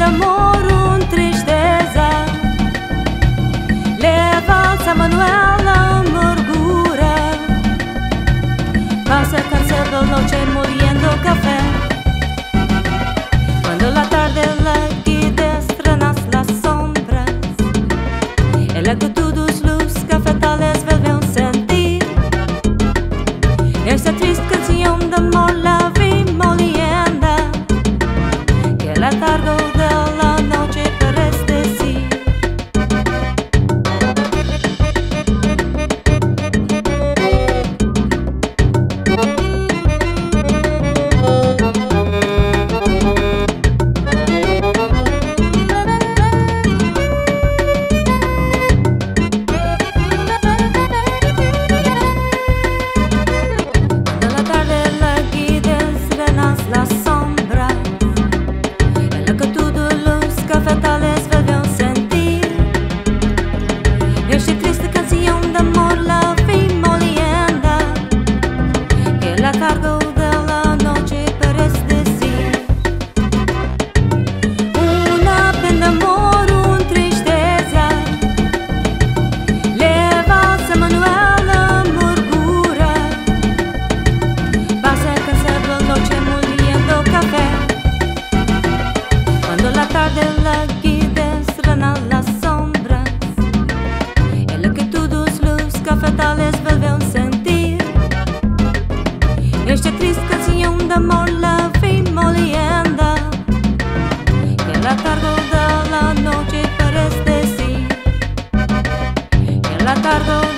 amor, tristeza, leva a Manuela amargura, pasa cansado de noche moliendo café. Cuando la tarde la destranas las sombras, en la que todos los cafetales vuelven a sentir esta triste canción de amor la vi molienda, que la tarde de la noche parece decir. Las sombras, en la que todos los cafetales vuelven a sentir esta triste canción de amor la vi molienda, que la cargo de la noche parece decir. Una pena de amor, tristeza, leva a Manuel amargura, pasa cansado la noche café. Cuando la tarde la destrana las sombras, en la que todos los cafetales vuelven a sentir esta triste canción de amor la vi molienda, que la tarde de la noche parece decir, que la tarde